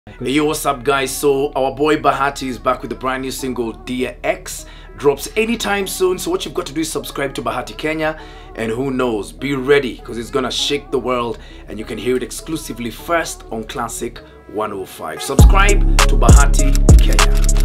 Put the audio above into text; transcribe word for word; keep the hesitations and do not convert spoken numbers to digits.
Hey, yo, what's up guys? So our boy Bahati is back with the brand new single Dear X. Drops anytime soon, so what you've got to do is subscribe to Bahati Kenya, and who knows, be ready because it's gonna shake the world and you can hear it exclusively first on Classic one oh five. Subscribe to Bahati Kenya.